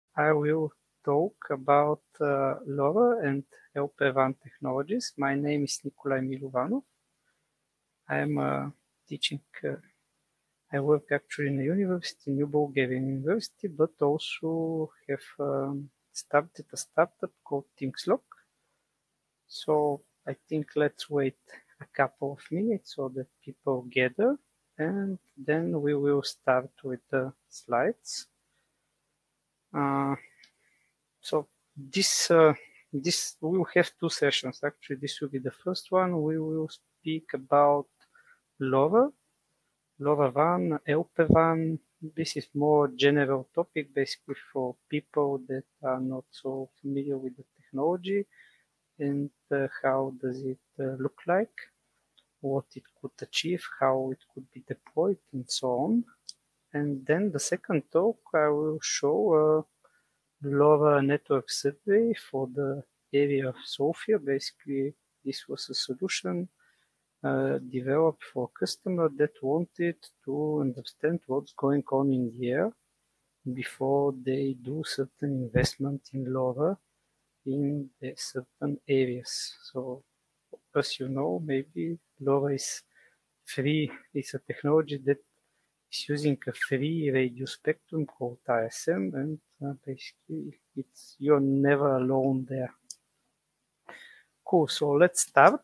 I will talk about LoRa and LPWAN technologies. My name is Nikolai Milovanov. I am teaching. I work actually in a university, New Bulgarian University, but also have started a startup called ThingsLock. So I think let's wait a couple of minutes so that people gather, and then we will start with the slides. So this we will have two sessions. Actually, this will be the first one. We will speak about LoRa, LoRaWAN, LPWAN. This is more general topic, basically for people that are not so familiar with the technology and how does it look like, what it could achieve, how it could be deployed, and so on. And then the second talk, I will show LoRa network survey for the area of Sofia. Basically, this was a solution developed for a customer that wanted to understand what's going on in the air before they do certain investment in LoRa in the certain areas. So, as you know, maybe LoRa is free. It's a technology that is using a free radio spectrum called ISM, and basically you're never alone there. Cool, so let's start.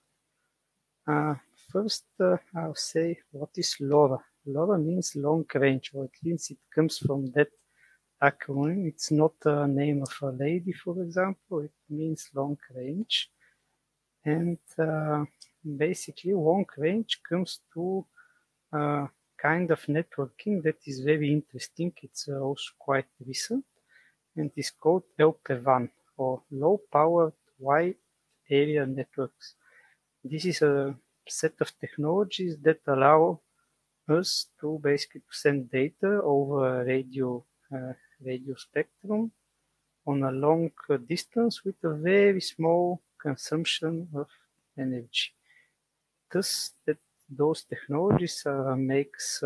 First, I'll say what is LoRa. LoRa means long range, or at least it comes from that acronym. It's not a name of a lady, for example. It means long range. And basically, long range comes to kind of networking that is very interesting. It's also quite recent, and it's called LPWAN, or Low Powered Wide Area Networks. This is a set of technologies that allow us to basically send data over radio spectrum on a long distance with a very small consumption of energy. Thus, those technologies makes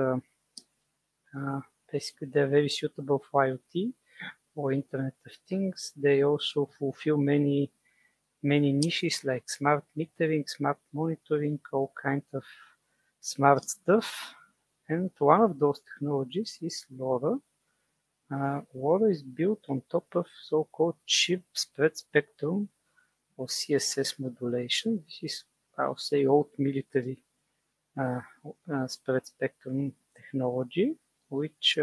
basically they're very suitable for IoT or Internet of Things. They also fulfill many niches like smart metering, smart monitoring, all kinds of smart stuff. And one of those technologies is LoRa. LoRa is built on top of so-called chip spread spectrum or CSS modulation. This is, I'll say, old military spread spectrum technology, which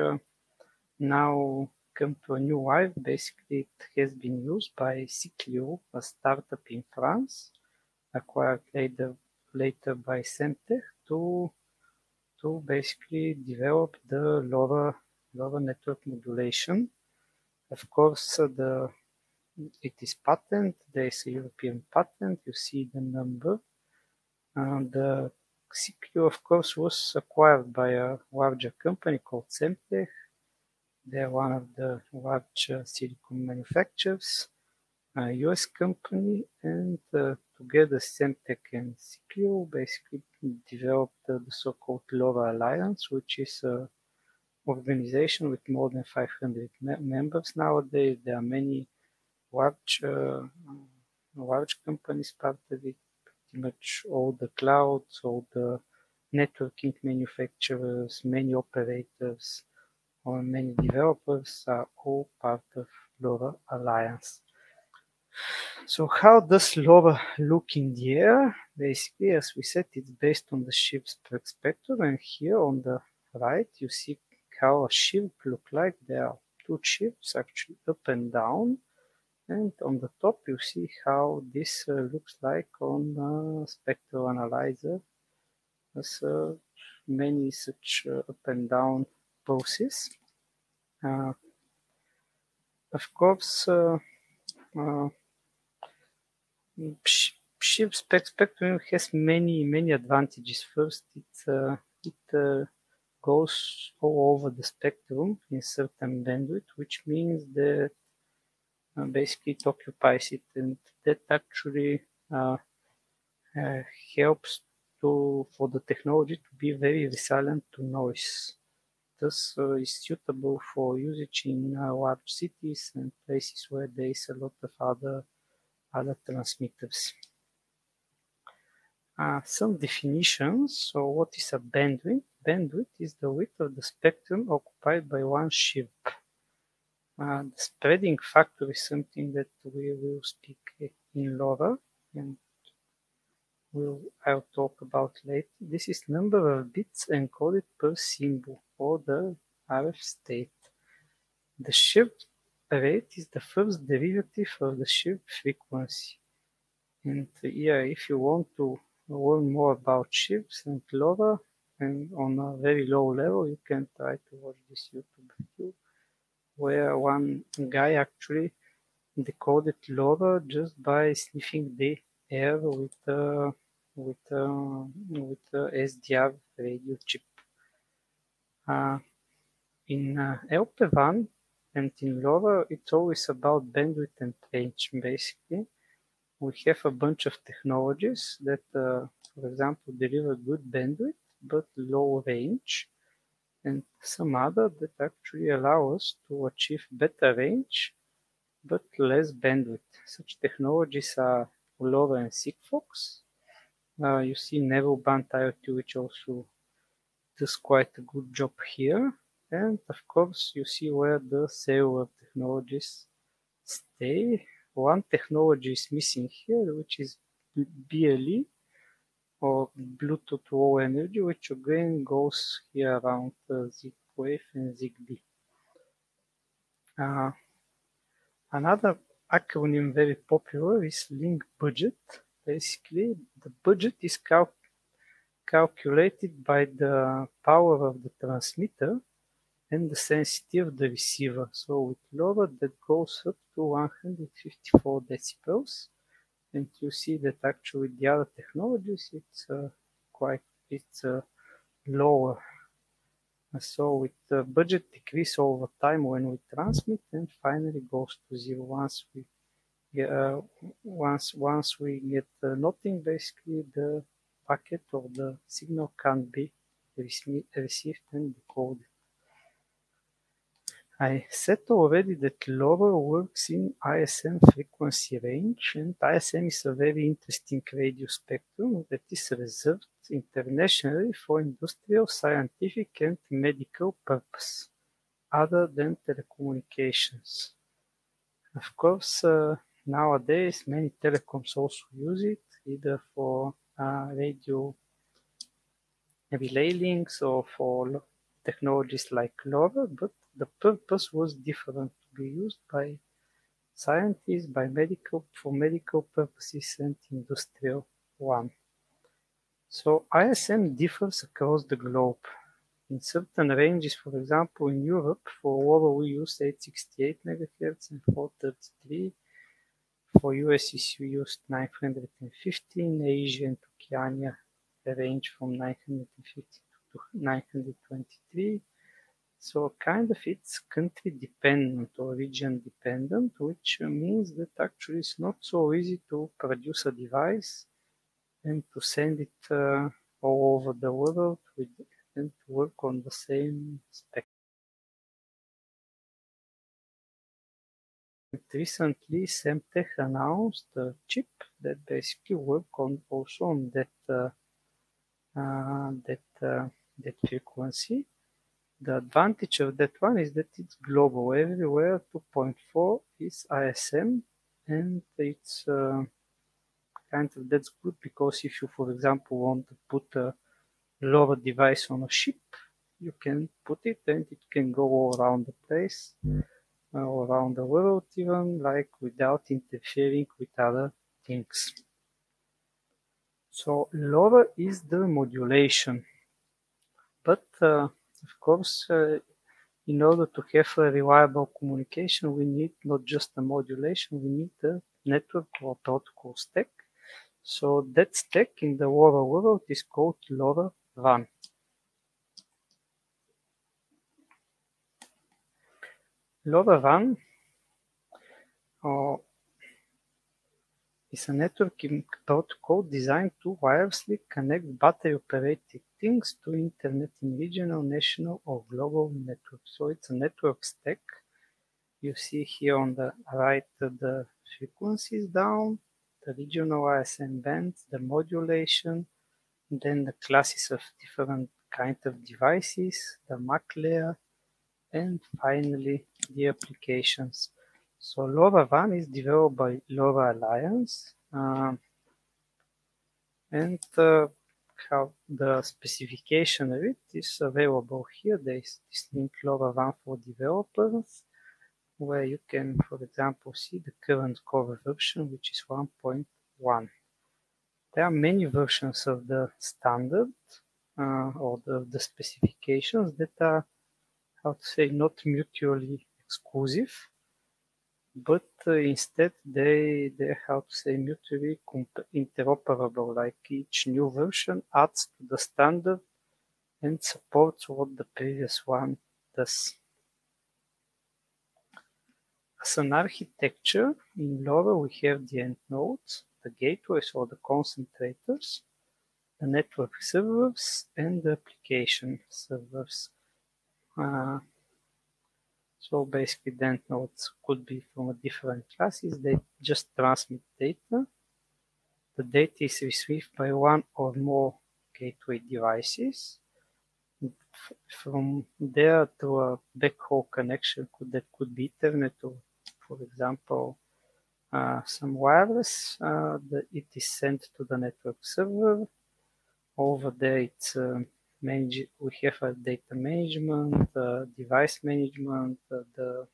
now come to a new life. Basically, it has been used by Cyclio, a startup in France, acquired later by Semtech, to basically develop the LoRa network modulation. Of course, it is patent. There is a European patent. You see the number. The Cyclio, of course, was acquired by a larger company called Semtech. They're one of the large silicon manufacturers, a US company, and together Semtech and Cyclio basically developed the so-called LoRa Alliance, which is an organization with more than 500 members nowadays. There are many large companies part of it, pretty much all the clouds, all the networking manufacturers, many operators, or many developers are all part of LoRa Alliance. So how does LoRa look in the air? Basically, as we said, it's based on the ship's spectrum, and here on the right you see how a ship look like. There are two chips actually up and down, and on the top you see how this looks like on a spectral analyzer. There's many such up and down pulses. Of course, ship spectrum has many advantages. First, it goes all over the spectrum in certain bandwidth, which means that basically it occupies it, and that actually helps for the technology to be very resilient to noise. thus is suitable for usage in large cities and places where there is a lot of other transmitters. Some definitions. So what is a bandwidth? Bandwidth is the width of the spectrum occupied by one chip. The spreading factor is something that we will speak in LoRa, and I'll talk about later. This is number of bits encoded per symbol, or the RF state. The shift rate is the first derivative of the shift frequency. And here, if you want to learn more about shifts and LoRa, and on a very low level, you can try to watch this YouTube video, where one guy actually decoded LoRa just by sniffing the air with a SDR radio chip. In LPWAN and in LoRa, it's always about bandwidth and range, basically. We have a bunch of technologies that, for example, deliver good bandwidth but low range, and some other that actually allow us to achieve better range but less bandwidth. Such technologies are LoRa and Sigfox. You see Narrowband IoT, which also does quite a good job here. And of course, you see where the cellular technologies stay. One technology is missing here, which is BLE, or Bluetooth Low Energy, which again goes here around Z-Wave and ZigBee. Another acronym very popular is link budget. Basically, the budget is calculated by the power of the transmitter and the sensitivity of the receiver. So with LoRa, that goes up to 154 decibels, and you see that actually the other technologies it's lower. So with the budget decrease over time when we transmit, and finally goes to zero once we get nothing. Basically, the packet or the signal can't be received and decoded. I said already that LoRa works in ISM frequency range, and ISM is a very interesting radio spectrum that is reserved internationally for industrial, scientific, and medical purpose, other than telecommunications. Of course, nowadays many telecoms also use it, either for radio relay links or for technologies like LoRa, but the purpose was different, to be used by scientists, for medical purposes and industrial one. So ISM differs across the globe. In certain ranges, for example, in Europe, for LoRa we use 868 MHz and 433. For US is used 950, in Asia and Oceania a range from 950 to 923. So kind of it's country dependent or region dependent, which means that actually it's not so easy to produce a device and to send it all over the world and to work on the same spec. Recently, Semtech announced a chip that basically works also on that frequency. The advantage of that one is that it's global everywhere. 2.4 is ISM, and it's kind of that's good because if you, for example, want to put a LoRa device on a ship, you can put it and it can go all around the place, all around the world, even like without interfering with other things. So LoRa is the modulation, but of course, in order to have a reliable communication, we need not just a modulation, we need a network or protocol stack. So that stack in the LoRa world is called LoRaWAN. LoRaWAN is a networking protocol designed to wirelessly connect battery-operated things to internet in regional, national, or global networks. So it's a network stack. You see here on the right the frequencies down, the regional ISM bands, the modulation, then the classes of different kinds of devices, the MAC layer, and finally the applications. So LoRaWAN is developed by LoRa Alliance, and how the specification of it is available here. There is this link LoRaWAN for developers, where you can, for example, see the current core version, which is 1.1. There are many versions of the standard or the specifications that are, how to say, not mutually exclusive, but instead they're, how to say, mutually interoperable. Like each new version adds to the standard and supports what the previous one does. As an architecture, in LoRa we have the end nodes, the gateways or the concentrators, the network servers, and the application servers. So basically the end nodes could be from different classes. They just transmit data. The data is received by one or more gateway devices. From there to a backhaul connection that could be Ethernet or, for example, some wireless. It is sent to the network server. Over there, it's we have a data management, device management, the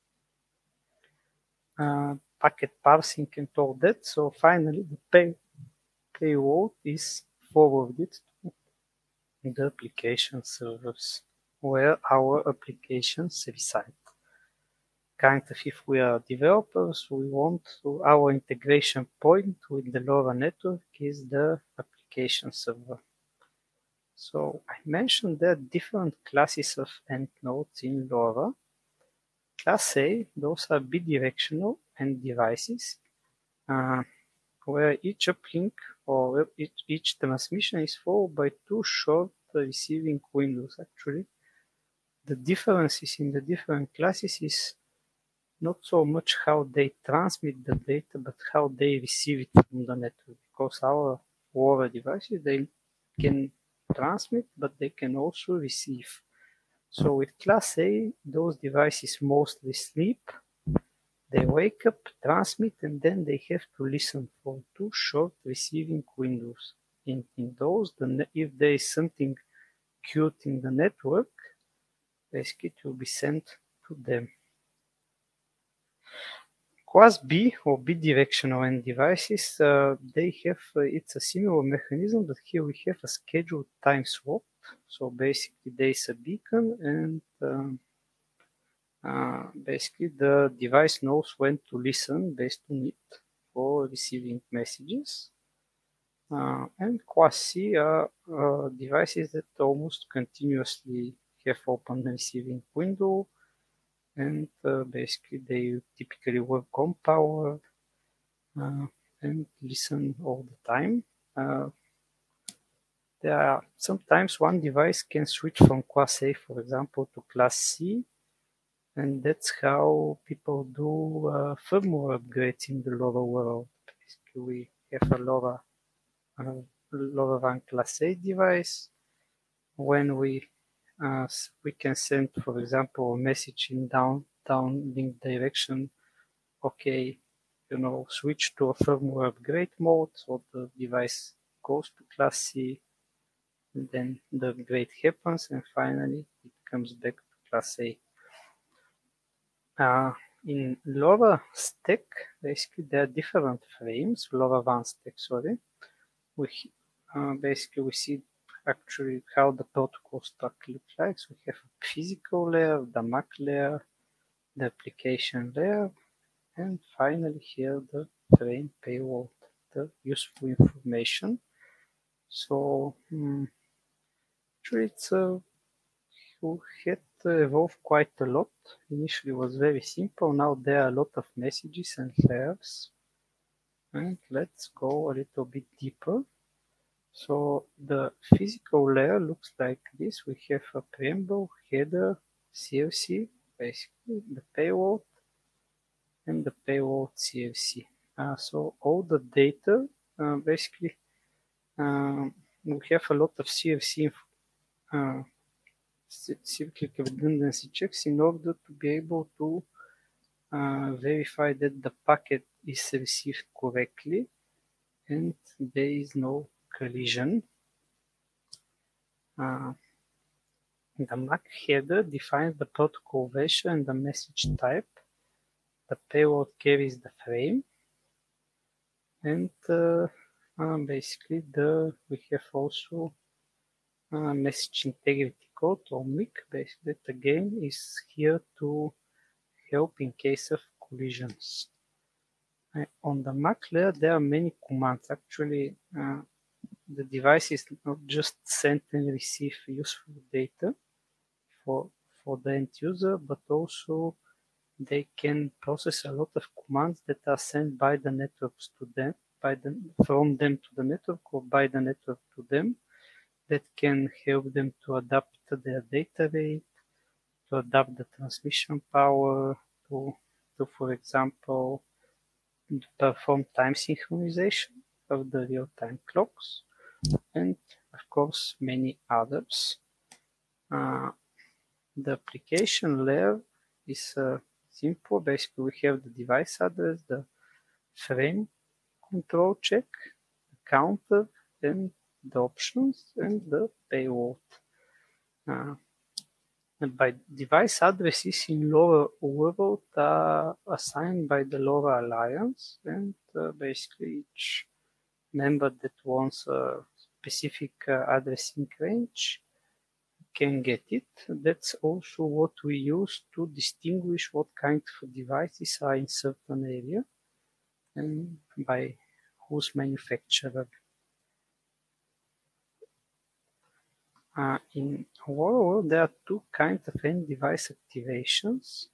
packet parsing, and all that. So finally, the payload is forwarded to the application servers, where our applications reside. Kind of, if we are developers, we want to, our integration point with the LoRa network is the application server. So I mentioned there are different classes of end nodes in LoRa. Class A, those are bidirectional end devices, where each uplink or each transmission is followed by two short receiving windows. Actually, the differences in the different classes is not so much how they transmit the data, but how they receive it from the network. Because our LoRa devices, they can transmit, but they can also receive. So with Class A, those devices mostly sleep. They wake up, transmit, and then they have to listen for two short receiving windows. In those, if there is something cute in the network, basically it will be sent to them. Class B or bidirectional end devices, they have, it's a similar mechanism, but here we have a scheduled time swap. So basically there is a beacon and basically the device knows when to listen based on it for receiving messages. And Class C are devices that almost continuously have open receiving window, and basically they typically work on power and listen all the time. There are sometimes one device can switch from Class A, for example, to Class C, and that's how people do firmware upgrades in the LoRa world. Basically, we have a LoRaWAN Class A device. When we can send, for example, a message in downlink direction, okay, switch to a firmware upgrade mode, so the device goes to Class C, and then the upgrade happens, and finally it comes back to Class A. In LoRa stack, basically there are different frames, LoRaWAN stack, sorry. Basically we see actually how the protocol stack looks like. So we have a physical layer, the MAC layer, the application layer, and finally here the frame payload, the useful information. So actually it's had evolved quite a lot. Initially it was very simple. Now there are a lot of messages and layers. And let's go a little bit deeper. So the physical layer looks like this. We have a preamble, header, CFC, basically the payload, and the payload CFC. So all the data, basically, we have a lot of CFC cyclic redundancy checks in order to be able to verify that the packet is received correctly and there is no collision. The MAC header defines the protocol version and the message type. The payload carries the frame, and basically we have also message integrity code, or MIC. Basically, that again is here to help in case of collisions. On the MAC layer, there are many commands. Actually, the device is not just send and receive useful data for the end user, but also they can process a lot of commands that are sent by the networks to them, from them to the network or by the network to them, that can help them to adapt their data rate, to adapt the transmission power, to for example, perform time synchronization of the real-time clocks, and of course many others. The application layer is simple. Basically, we have the device address, the frame control check, the counter, and the options, and the payload. And by device addresses in LoRa world are assigned by the LoRa Alliance, and basically each member that wants a specific addressing range can get it. That's also what we use to distinguish what kind of devices are in certain area and by whose manufacturer. In LoRa, there are two kinds of end device activations.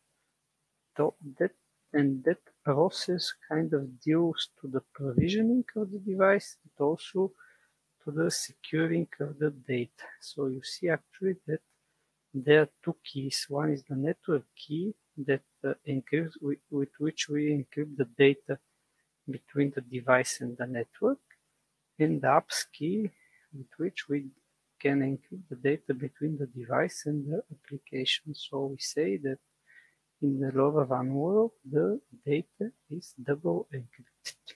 That process kind of deals to the provisioning of the device and also to the securing of the data. So you see actually that there are two keys. One is the network key that encrypts with which we encrypt the data between the device and the network, and the apps key with which we can encrypt the data between the device and the application. So we say that in the LoRaWAN world, the data is double encrypted.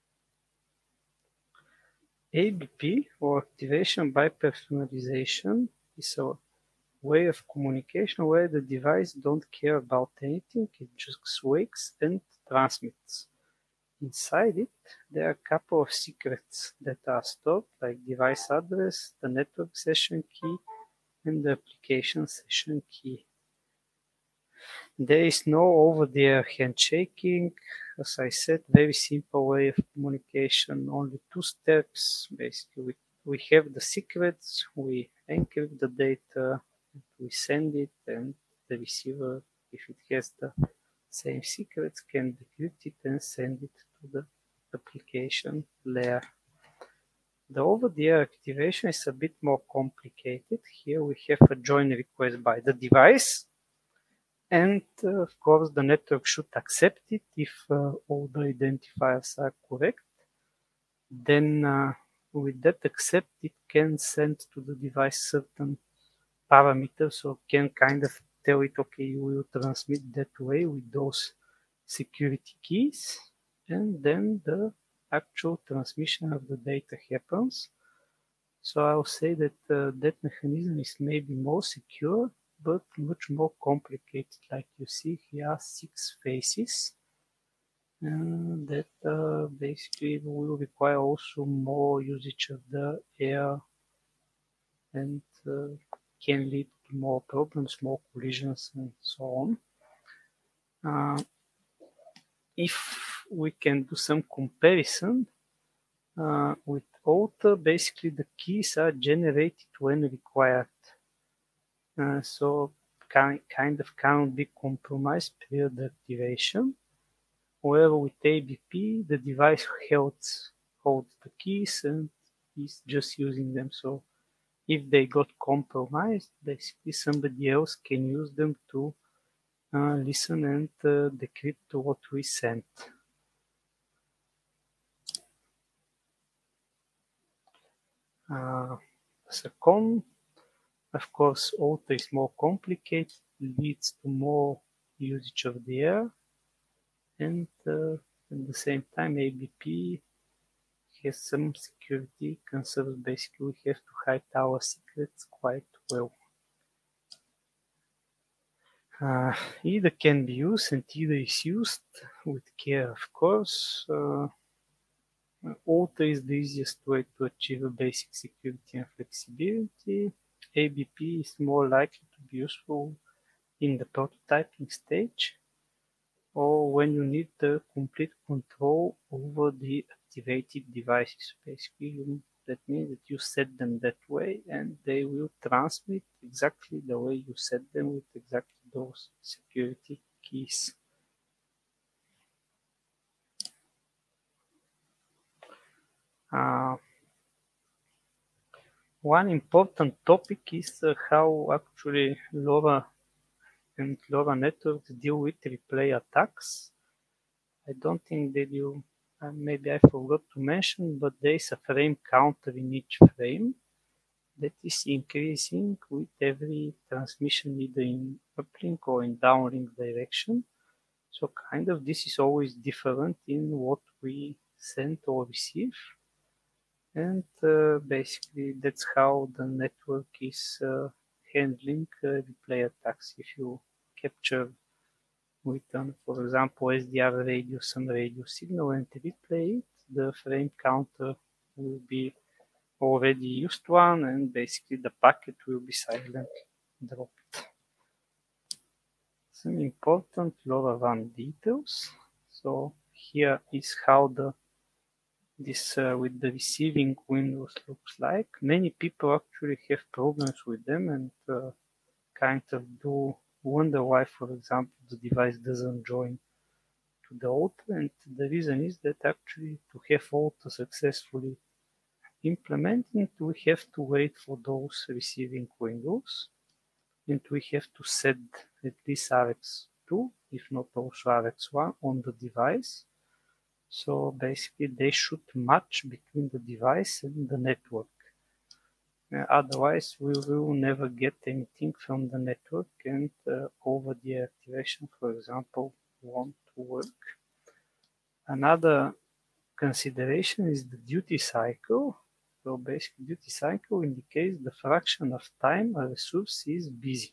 ABP, or activation by personalization, is a way of communication where the device don't care about anything, it just wakes and transmits. Inside it, there are a couple of secrets that are stored, like device address, the network session key, and the application session key. There is no over-the-air handshaking. As I said, very simple way of communication, only 2 steps. Basically, we have the secrets, we encrypt the data, we send it, and the receiver, if it has the same secrets, can decrypt it and send it to the application layer. The over-the-air activation is a bit more complicated. Here we have a join request by the device, and of course the network should accept it if all the identifiers are correct. Then with that accept, it can send to the device certain parameters, so can kind of tell it, okay, you will transmit that way with those security keys, and then the actual transmission of the data happens. So I'll say that that mechanism is maybe more secure, but much more complicated. Like you see here, 6 phases that basically will require also more usage of the air and can lead to more problems, more collisions, and so on. If we can do some comparison with Author, basically the keys are generated when required. So kind of cannot be compromised prior to activation. where with ABP, the device holds the keys and is just using them. So if they got compromised, basically somebody else can use them to listen and decrypt what we sent. As a con, of course, auto is more complicated, leads to more usage of the air, and at the same time, ABP has some security concerns. Basically, we have to hide our secrets quite well. Either can be used and either is used with care, of course. Auto is the easiest way to achieve a basic security and flexibility. ABP is more likely to be useful in the prototyping stage or when you need the complete control over the activated devices. Basically, that means that you set them that way and they will transmit exactly the way you set them with exactly those security keys. One important topic is how actually LoRa and LoRa networks deal with replay attacks. I don't think that you, maybe I forgot to mention, but there is a frame counter in each frame that is increasing with every transmission, either in uplink or in downlink direction. So kind of this is always different in what we send or receive. And basically that's how the network is handling replay attacks. If you capture with, for example, SDR radio, some radio signal and replay it, the frame counter will be already used one and basically the packet will be silently dropped. Some important LoRaWAN details. So here is how this with the receiving windows looks like. Many people actually have problems with them and kind of do wonder why, for example, the device doesn't join to the auto, and the reason is that actually to have auto successfully implemented, we have to wait for those receiving windows, and we have to set at least RX2, if not also RX1, on the device. So basically they should match between the device and the network. Otherwise, we will never get anything from the network, and over-the-air activation, for example, won't work. Another consideration is the duty cycle. So basically, duty cycle indicates the fraction of time a resource is busy.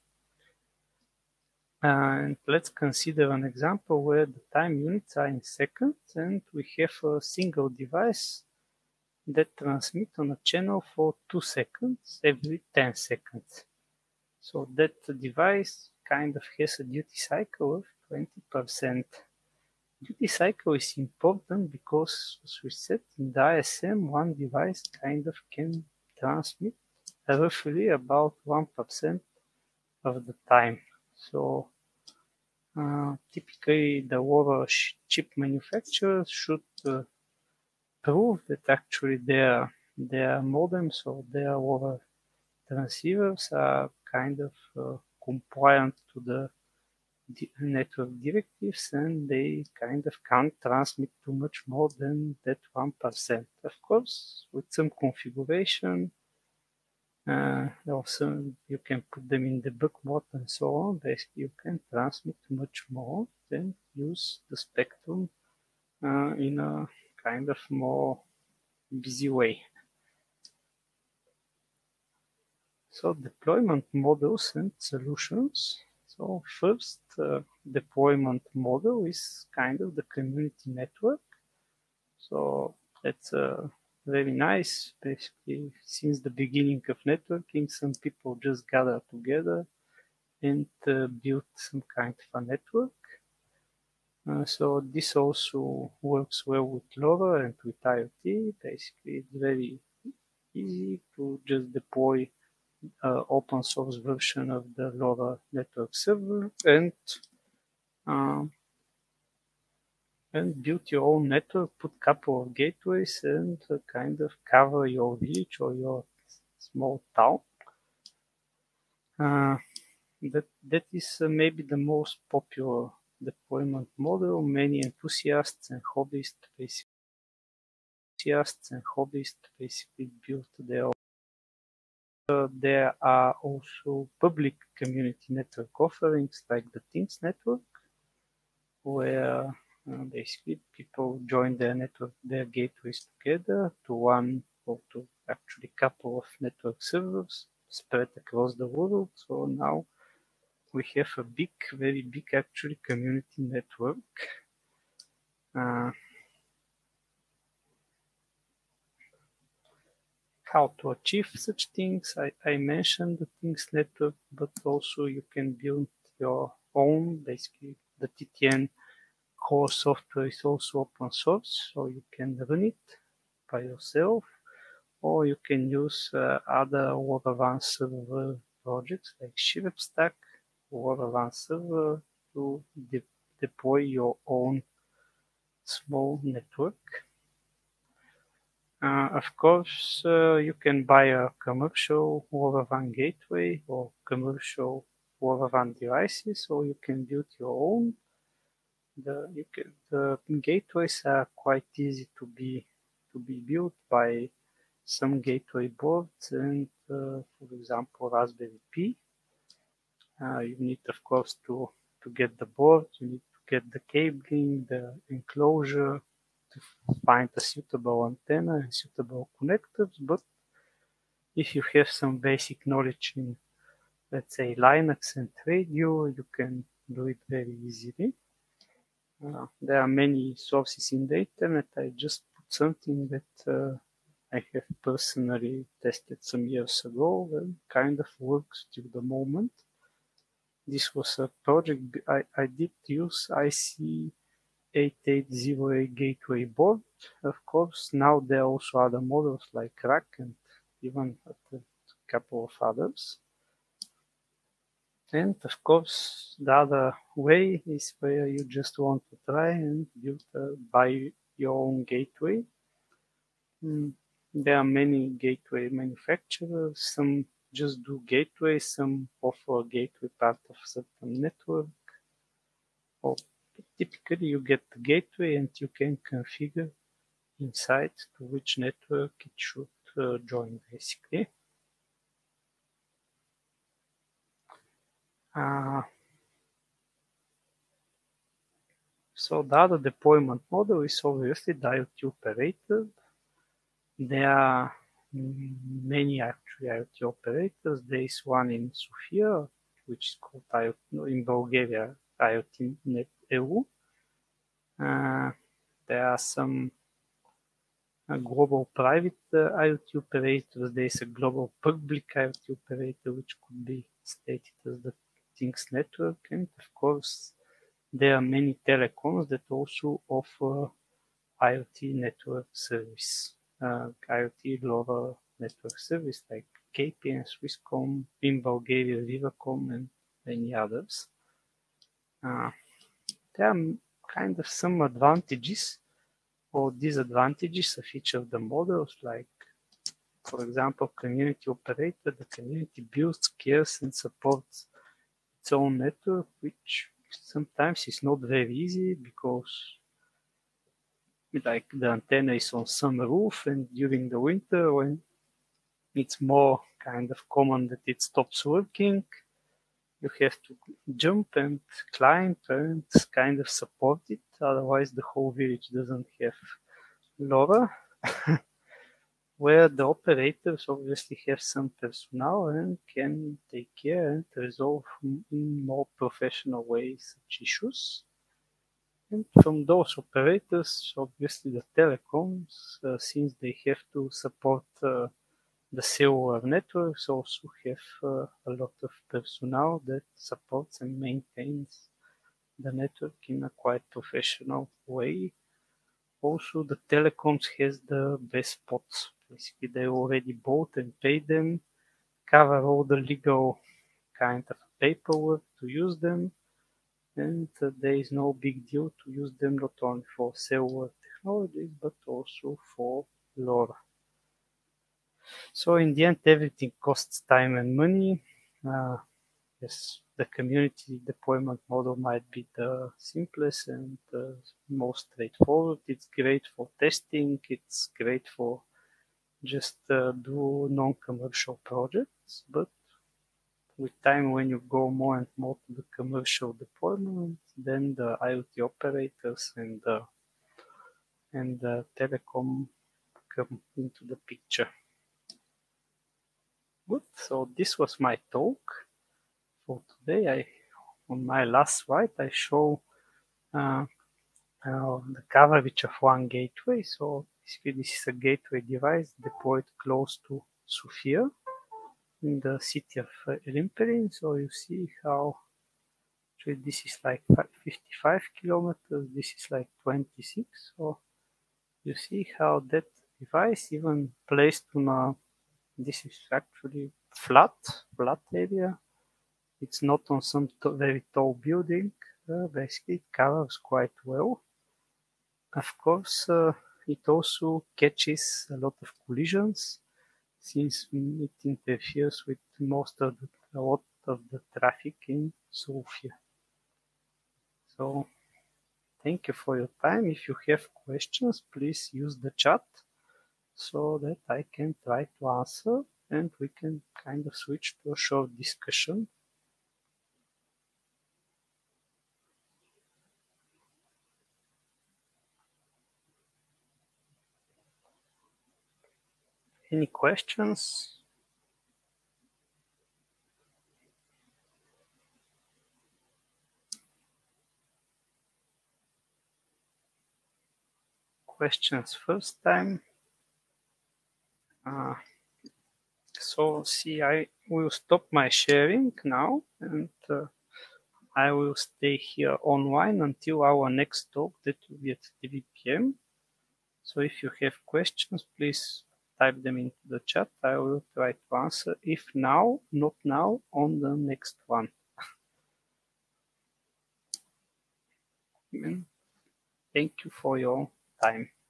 And let's consider an example where the time units are in seconds and we have a single device that transmits on a channel for 2 seconds every 10 seconds. So that device kind of has a duty cycle of 20%. Duty cycle is important because, as we said, in the ISM, one device kind of can transmit roughly about 1% of the time. So typically the LoRa chip manufacturers should prove that actually their modems or their LoRa transceivers are kind of compliant to the network directives, and they kind of can't transmit too much more than that 1%. Of course, with some configuration, also you can put them in debug mode and so on. Basically, you can transmit much more than use the spectrum in a kind of more busy way. So deployment models and solutions. So first deployment model is kind of the community network. So that's very nice. Basically, since the beginning of networking, some people just gather together and build some kind of a network. So this also works well with LoRa and with IoT. Basically, it's very easy to just deploy open source version of the LoRa network server and and build your own network, put couple of gateways, and kind of cover your village or your small town. That is maybe the most popular deployment model. Many enthusiasts and hobbyists basically build their own. There are also public community network offerings like the Things network, where basically people join their network, their gateways together to one or to actually couple of network servers spread across the world. So now we have a big, very big actually community network. How to achieve such things? I mentioned the Things network, but also you can build your own. Basically, the TTN core software is also open source, so you can run it by yourself, or you can use other LoRaWAN server projects like Shivepstack, LoRaWAN server to deploy your own small network. Of course, you can buy a commercial LoRaWAN gateway or commercial LoRaWAN devices, or you can build your own. The gateways are quite easy to be built by some gateway boards and, for example, Raspberry Pi. You need, of course, to get the board, you need to get the cabling, the enclosure, to find a suitable antenna and suitable connectors. But if you have some basic knowledge in, let's say, Linux and radio, you can do it very easily. There are many sources in the internet. I just put something that I have personally tested some years ago and kind of works till the moment. This was a project I did use IC8808 gateway board. Of course, now there are also other models like RAC and even a couple of others. And of course, the other way is where you just want to try and buy your own gateway. There are many gateway manufacturers. Some just do gateway, some offer a gateway part of certain network. Or typically you get the gateway and you can configure inside to which network it should join basically. So the other deployment model is obviously the IoT operator. There are many actually IoT operators. There is one in Sofia, which is called in Bulgaria IoT.net EU. There are some global private IoT operators. There is a global public IoT operator, which could be stated as the Things network. And of course, there are many telecoms that also offer IoT network service, IoT LoRa network service like KPN, Swisscom, in Bulgaria, Vivacom, and many others. There are kind of some advantages or disadvantages of each of the models, like, for example, community operator. The community builds, cares, and supports its own network, which sometimes is not very easy because like the antenna is on some roof, and during the winter when it's more kind of common that it stops working, you have to jump and climb and kind of support it, otherwise the whole village doesn't have LoRa. Where the operators obviously have some personnel and can take care and resolve in more professional ways such issues. And from those operators, obviously the telecoms, since they have to support the cellular networks, also have a lot of personnel that supports and maintains the network in a quite professional way. Also, the telecoms has the best spots. Basically, they already bought and paid them, cover all the legal kind of paperwork to use them. and there is no big deal to use them not only for server technologies but also for LoRa. So in the end, everything costs time and money. Yes, the community deployment model might be the simplest and the most straightforward. It's great for testing. It's great for just do non-commercial projects. But with time, when you go more and more to the commercial deployment, then the IoT operators and the telecom come into the picture. Good. So this was my talk for today. On my last slide, I show the coverage of one gateway. So basically, this is a gateway device deployed close to Sofia in the city of Rimperin. So you see how this is like 55 kilometers, this is like 26. So you see how that device even placed on a, this is actually flat area. It's not on some very tall building. Basically, it covers quite well. Of course, it also catches a lot of collisions since it interferes with a lot of the traffic in Sofia. So thank you for your time. If you have questions, please use the chat so that I can try to answer and we can kind of switch to a short discussion. Any questions? Questions first time? So see, I will stop my sharing now and I will stay here online until our next talk that will be at 3 p.m. So if you have questions, please type them into the chat. I will try to answer. If now, not now, on the next one. And thank you for your time.